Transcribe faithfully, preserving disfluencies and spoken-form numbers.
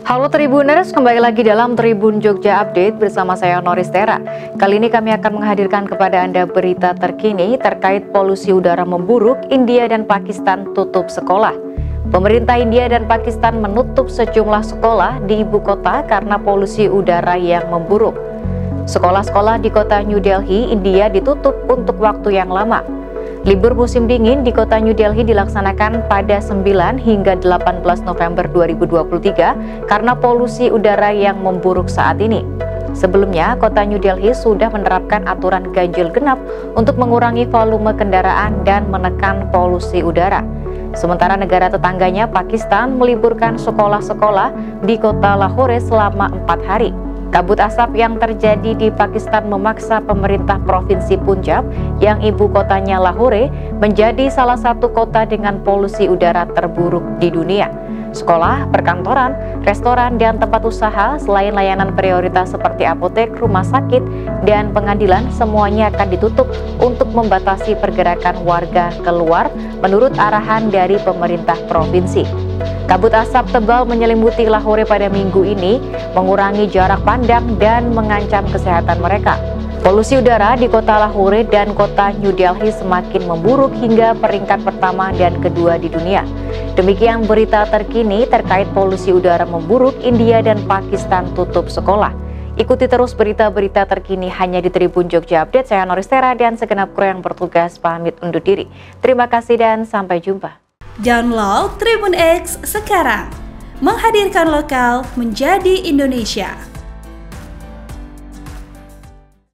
Halo Tribuners, kembali lagi dalam Tribun Jogja Update bersama saya Noristera. Kali ini kami akan menghadirkan kepada Anda berita terkini terkait polusi udara memburuk. India dan Pakistan tutup sekolah. Pemerintah India dan Pakistan menutup sejumlah sekolah di ibu kota karena polusi udara yang memburuk. Sekolah-sekolah di kota New Delhi, India ditutup untuk waktu yang lama. Libur musim dingin di kota New Delhi dilaksanakan pada sembilan hingga delapan belas November dua ribu dua puluh tiga karena polusi udara yang memburuk saat ini. Sebelumnya, kota New Delhi sudah menerapkan aturan ganjil genap untuk mengurangi volume kendaraan dan menekan polusi udara. Sementara negara tetangganya, Pakistan, meliburkan sekolah-sekolah di kota Lahore selama empat hari. Kabut asap yang terjadi di Pakistan memaksa pemerintah Provinsi Punjab yang ibu kotanya Lahore menjadi salah satu kota dengan polusi udara terburuk di dunia. Sekolah, perkantoran, restoran, dan tempat usaha selain layanan prioritas seperti apotek, rumah sakit, dan pengadilan semuanya akan ditutup untuk membatasi pergerakan warga keluar menurut arahan dari pemerintah provinsi. Kabut asap tebal menyelimuti Lahore pada minggu ini, mengurangi jarak pandang dan mengancam kesehatan mereka. Polusi udara di kota Lahore dan kota New Delhi semakin memburuk hingga peringkat pertama dan kedua di dunia. Demikian berita terkini terkait polusi udara memburuk. India dan Pakistan tutup sekolah. Ikuti terus berita-berita terkini hanya di Tribun Jogja Update. Saya Noristera dan segenap kru yang bertugas pamit undur diri. Terima kasih dan sampai jumpa. Download Tribun X sekarang, menghadirkan lokal menjadi Indonesia.